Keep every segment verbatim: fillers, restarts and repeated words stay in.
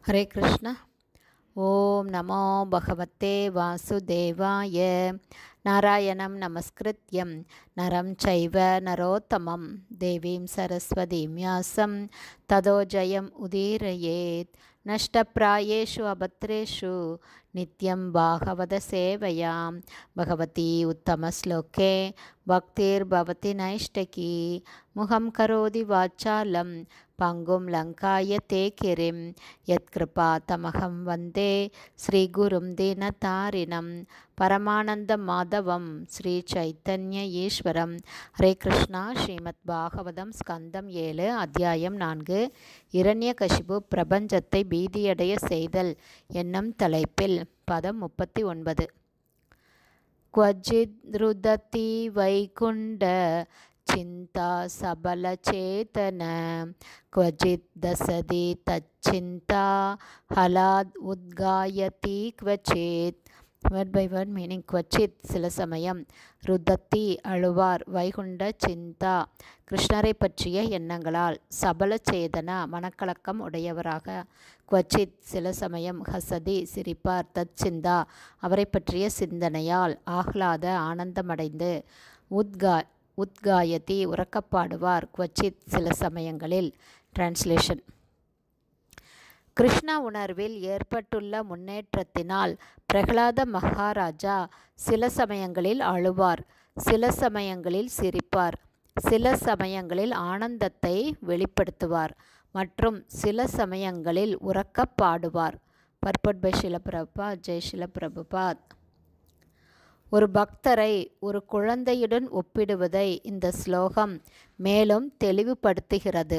ஹரே கிருஷ்ணா. ஓம் நமோ பகவத்தே வாசுதேவாய. நாராயணம் நமஸ்கிருத்யம் நரம் சைவ நரோத்தமம் தேவீம் சரஸ்வதீம் வியாசம் ததோ ஜெயம் உதீரயேத். நஷ்டப்ராயேஷு அபத்ரேஷு நித்யம் பாகவத சேவையாம் பகவதி உத்தமஸ்லோகே பக்திர் பவதி நைஷ்டகி. முகம் கரோதி வாச்சாலம் பங்கும் லங்காய தே கிரிம் யத்கிருபா தமகம் வந்தே ஸ்ரீகுரும் தீனதாரிணம் பரமானந்த மாதவம் ஸ்ரீ சைத்தன்ய ஈஸ்வரம். ஹரே கிருஷ்ணா. ஸ்ரீமத் பாகவதம் ஸ்கந்தம் ஏழு அத்தியாயம் நான்கு. இரண்யகசிபு பிரபஞ்சத்தை பீதியடைய செய்தல் என்னும் தலைப்பில் பதம் முப்பத்தி ஒன்பது. க்வச்சித் ருததி வைகுண்ட சிந்தா சபலச்சேதன க்வச்சித் தசதி தச்சிந்தா ஹலாத் உத்காயதி க்வச்சித். Word by word meaning. க்வச்சித் சில சமயம், ருதத்தி அழுவார், வைகுண்ட சிந்தா கிருஷ்ணரை பற்றிய எண்ணங்களால், சபலச்சேதனா மனக்கலக்கம் உடையவராக, க்வச்சித் சில சமயம், ஹசதி சிரிப்பார், தத் சிந்தா அவரை பற்றிய சிந்தனையால், ஆஹ்லாத ஆனந்தமடைந்து, உத்கா உத்காயதி உறக்கப்பாடுவார், க்வச்சித் சில சமயங்களில். டிரான்ஸ்லேஷன். கிருஷ்ண உணர்வில் ஏற்பட்டுள்ள முன்னேற்றத்தினால் பிரகலாத மகாராஜா சில சமயங்களில் அழுவார், சில சமயங்களில் சிரிப்பார், சில சமயங்களில் ஆனந்தத்தை வெளிப்படுத்துவார் மற்றும் சில சமயங்களில் உறக்கப் பாடுவார். Purport by Srila Prabhupad. ஜெய் ஷில பிரபுபாத். ஒரு பக்தரை ஒரு குழந்தையுடன் ஒப்பிடுவதை இந்த ஸ்லோகம் மேலும் தெளிவுபடுத்துகிறது.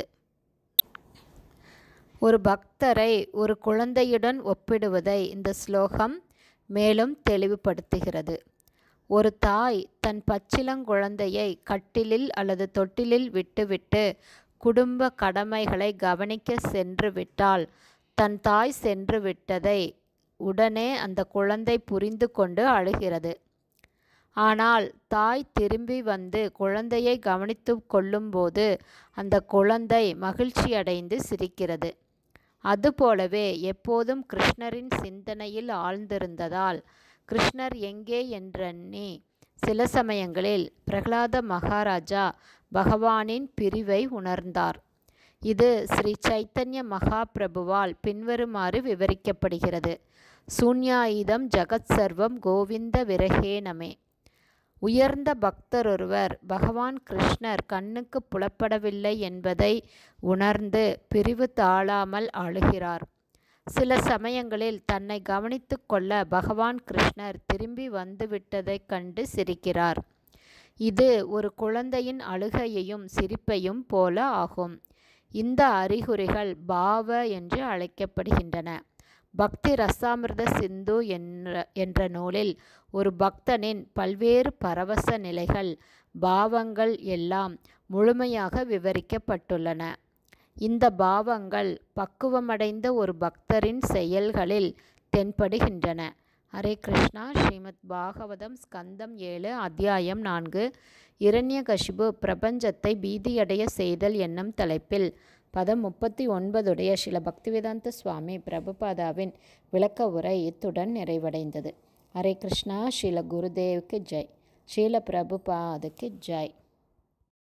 ஒரு பக்தரை ஒரு குழந்தையுடன் ஒப்பிடுவதை இந்த ஸ்லோகம் மேலும் தெளிவுபடுத்துகிறது. ஒரு தாய் தன் பச்சிளங்குழந்தையை கட்டிலில் அல்லது தொட்டிலில் விட்டுவிட்டு குடும்ப கடமைகளை கவனிக்க சென்று விட்டால், தன் தாய் சென்று விட்டதை உடனே அந்த குழந்தை புரிந்து கொண்டு அழுகிறது. ஆனால் தாய் திரும்பி வந்து குழந்தையை கவனித்து கொள்ளும்போது அந்த குழந்தை மகிழ்ச்சியடைந்து சிரிக்கிறது. அதுபோலவே எப்போதும் கிருஷ்ணரின் சிந்தனையில் ஆழ்ந்திருந்ததால், கிருஷ்ணர் எங்கே என்றெண்ணி சில சமயங்களில் பிரகலாத மகாராஜா பகவானின் பிரிவை உணர்ந்தார். இது ஸ்ரீ சைத்தன்ய மகாபிரபுவால் பின்வருமாறு விவரிக்கப்படுகிறது. சூன்யாயுதம் ஜகத் சர்வம் கோவிந்த விரகேனமே. உயர்ந்த பக்தரொருவர் பகவான் கிருஷ்ணர் கண்ணுக்கு புலப்படவில்லை என்பதை உணர்ந்து பிரிவு தாழாமல் அழுகிறார். சில சமயங்களில் தன்னை கவனித்து கொள்ள பகவான் கிருஷ்ணர் திரும்பி வந்துவிட்டதைக் கண்டு சிரிக்கிறார். இது ஒரு குழந்தையின் அழுகையையும் சிரிப்பையும் போல ஆகும். இந்த அறிகுறிகள் பாவ என்று அழைக்கப்படுகின்றன. பக்தி ரசாமிர்த சிந்து என்ற என்ற நூலில் ஒரு பக்தனின் பல்வேறு பரவச நிலைகள், பாவங்கள் எல்லாம் முழுமையாக விவரிக்கப்பட்டுள்ளன. இந்த பாவங்கள் பக்குவமடைந்த ஒரு பக்தரின் செயல்களில் தென்படுகின்றன. ஹரே கிருஷ்ணா. ஸ்ரீமத் பாகவதம் ஸ்கந்தம் ஏழு அத்தியாயம் நான்கு. இரண்யகசிபு பிரபஞ்சத்தை பீதியடைய செய்தல் என்னும் தலைப்பில் பதம் முப்பத்தி ஒன்பதுடைய ஸ்ரீல பக்திவேதாந்த சுவாமி பிரபுபாதாவின் விளக்க உரை இத்துடன் நிறைவடைந்தது. ஹரே கிருஷ்ணா. ஸ்ரீல குருதேவுக்கு ஜெய். ஸ்ரீல பிரபுபாதுக்கு ஜெய்.